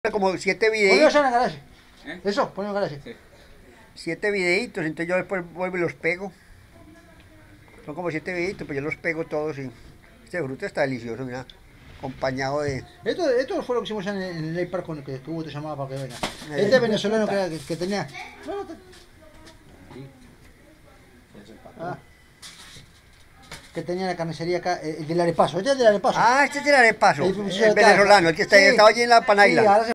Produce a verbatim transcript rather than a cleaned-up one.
como siete Ponlo videitos. allá en el garaje. ¿Eh? Eso, ponlo en el garaje. Sí. Siete videitos, entonces yo después vuelvo y los pego. Son como siete videitos, pues yo los pego todos y este fruto está delicioso, mira. Acompañado de... Esto, esto fue lo que hicimos ya en el, en el Lake Park con el que estuvo, te llamaba para que venga. Eh, Este venezolano que, era- que, que tenía. No, no, te- ah, que tenía la carnicería acá, eh, el del Arepaso. Este es el del Arepaso. Ah, este es el arepaso, El el, profesor acá. venezolano, el que está, Sí. estaba allí en la Sí, Panaila. ahora se